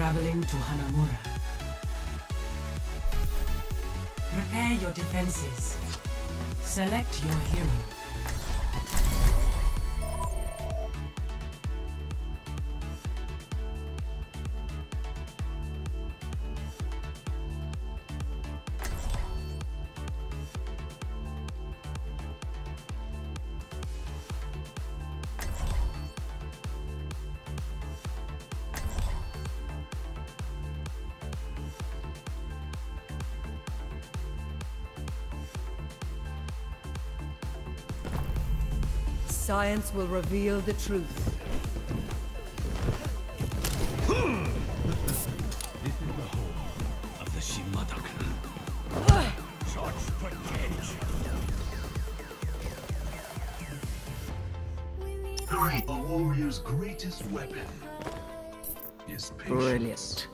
Traveling to Hanamura. Prepare your defenses. Select your hero. Science will reveal the truth. This is the home of the Shimada clan. Such potential. A warrior's greatest weapon is patience. Brilliant.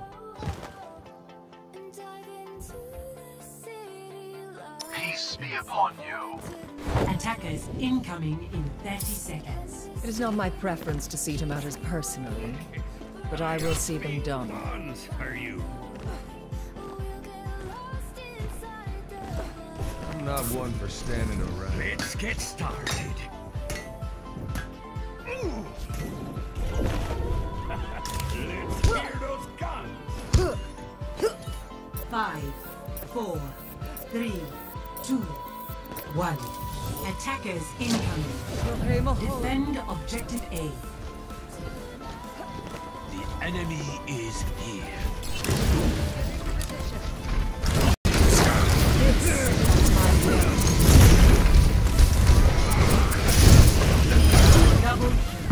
Peace be upon you. Attackers incoming in 30 seconds. It is not my preference to see to matters personally, but I will see them done. Ones are you? I'm not one for standing around. Let's get started. Let's hear those guns. 5, 4, 3, 2, 1. Attackers incoming. Defend objective A. The enemy is here. Double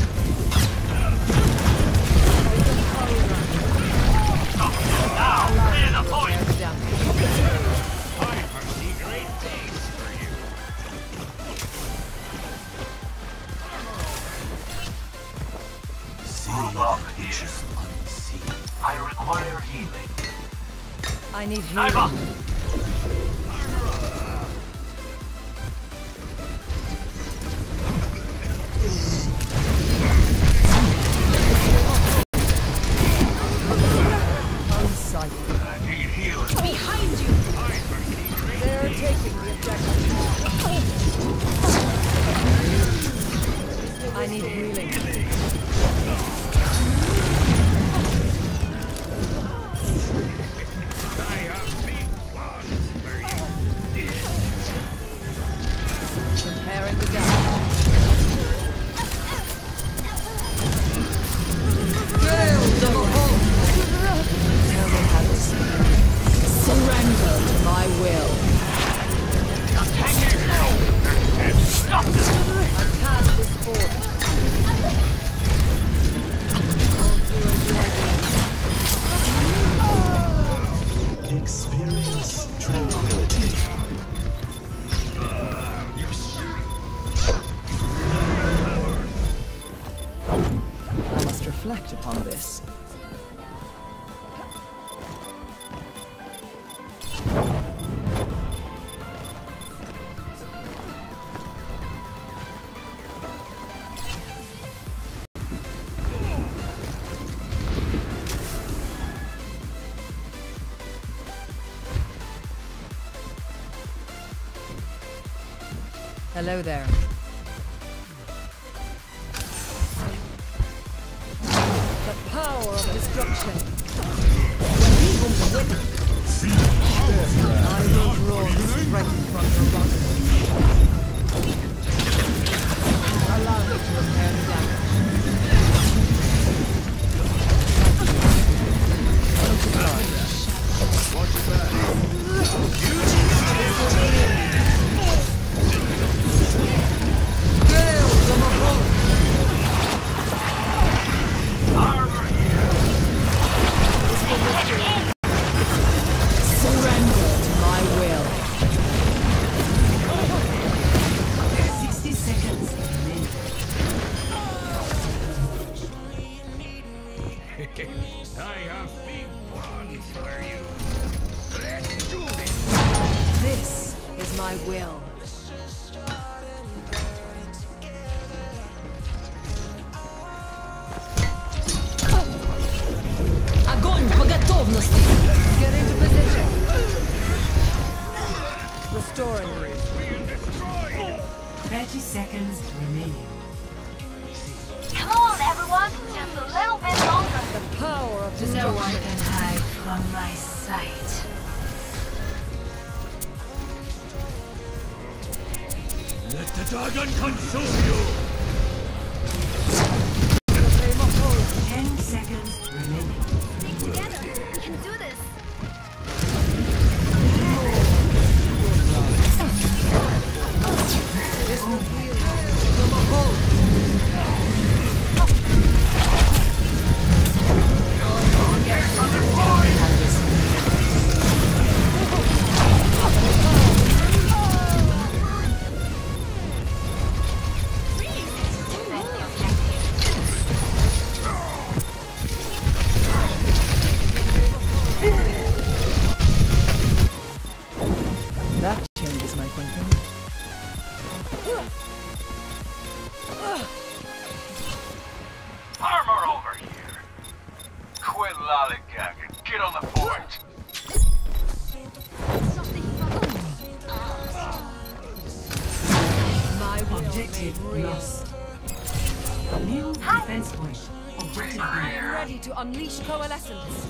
I foresee great things for you. Move up here. I require healing. I need I'm up. healing. Unsightly. I need healing. behind you. I foresee great They're taking the objective. I need healing. I have big plans for you. Comparing the damage. Tell me how to surrender to my will. I cast this forth. Experience tranquility. I must reflect upon this. Hello there. The power of destruction. I will draw strength from your body. Allow me to repair the damage. Watch your back. Surrender to my will. 60 seconds remaining. I have big plans for you. Let's do this. This is my will. Obviously. Get into position. Restoring. 30 seconds remaining. Come on, everyone! Just a little bit longer. The power of No one destruction. can hide from my sight. Let the dragon consume you! 10 seconds remaining. Stick together. We can do this. That changes my thinking. Armor over here. Quit lollygagging. Get on the point. My will Objective made real. lost. New defense point. Objective B. Ready to unleash coalescence.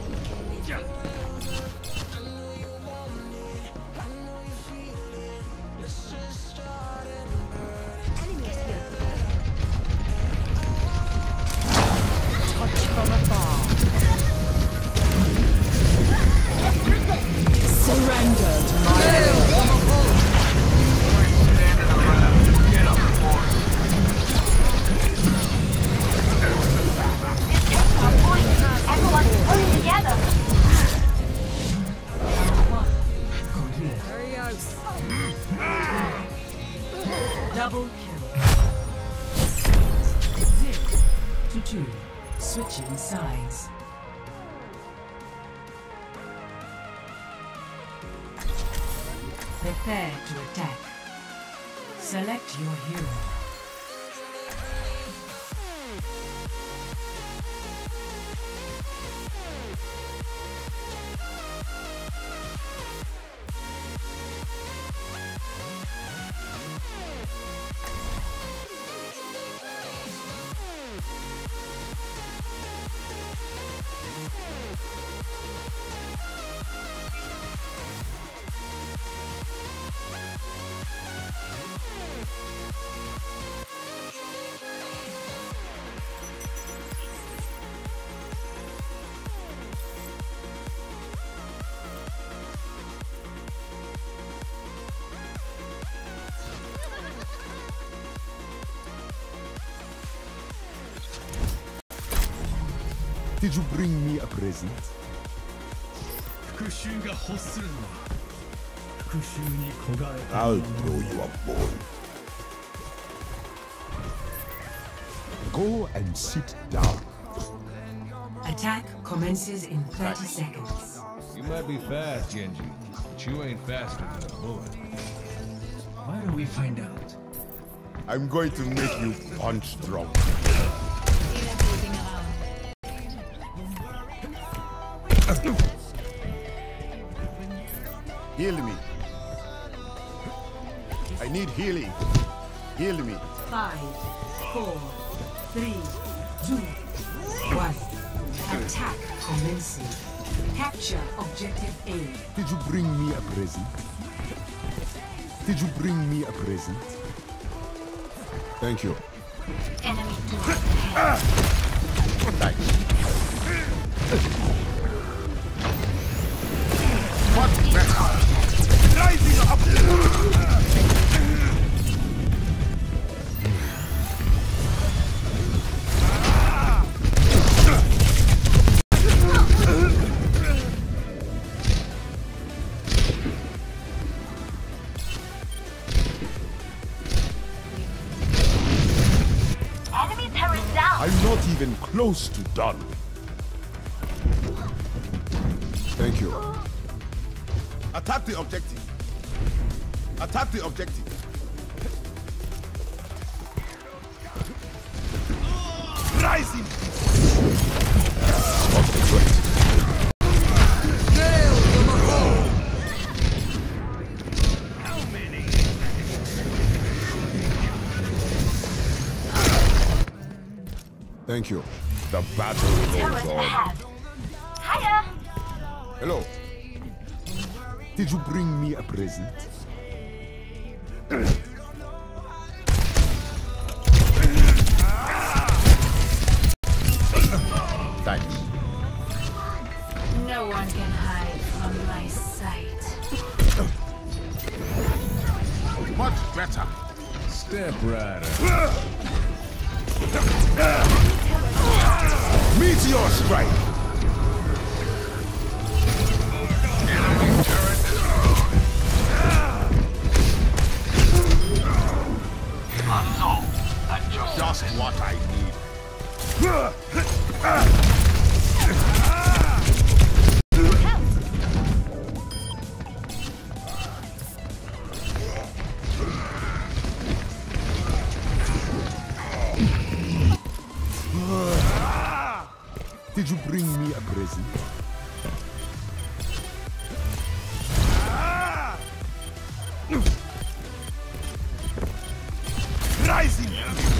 Touch from afar. Surrender to my will. Standing around. Get on the point. Everyone work together. Complete. Arios. Double kill. 0 to 2. Switching sides. Prepare to attack. Select your hero. Did you bring me a present? 復讐が欲するのは復讐に焦がれた I'll throw you a bone. Go and sit down. Attack commences in 30 seconds. You might be fast, Genji, but you ain't faster than a bullet. Why don't we find out? I'm going to make you punch drunk. Heal me. I need healing. Heal me. 5, 4, 3, 2, 1. Attack commencing. Capture objective A. Did you bring me a present? Did you bring me a present? Thank you. Enemy Thanks. What the? Rising up! enemy turret down. I'm not even close to done. Thank you. Attack the objective. Attack the objective. Rising! Stop the threat. Thank you. The battle Turret goes on. ahead. Hiya! Hello. Did you bring me a present? Thanks. No one can hide from my sight. Much better. Step rider. Meteor strike. Enemy turret destroyed. Unsolved. At your Just service. what I need. Did you bring me a present? Rising!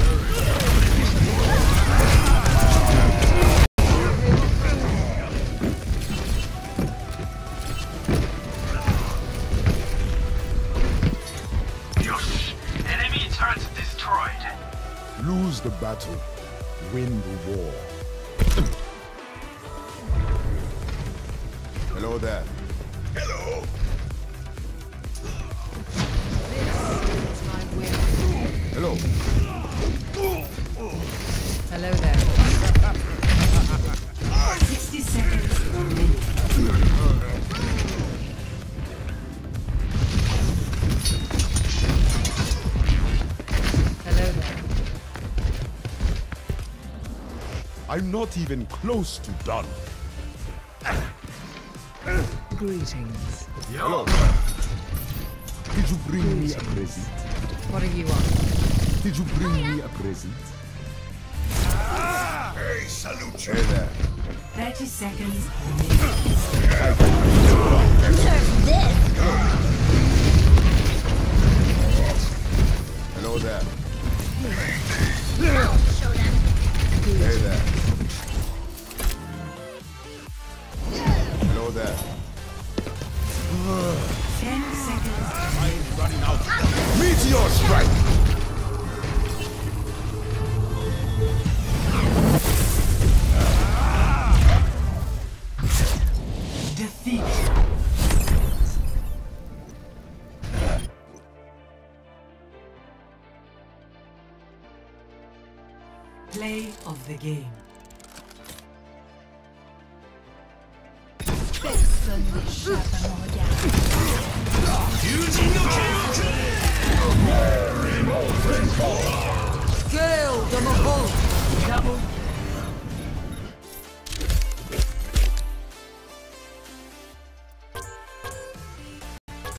Yosh. Enemy turret destroyed. Lose the battle, win the war. Hello there. Hello. Hello. Hello there. 60 seconds remaining. Hello there. I'm not even close to done. Greetings. Hello. Did you bring me a present? What are you on? Did you bring me a present? Hey, salute you. Hey there. 30 seconds remaining. Hello there. Hey there. Hello there. 10 seconds. I'm running out. Meteor strike! Defeat. Play of the game. Personne n'échappe à mon regard.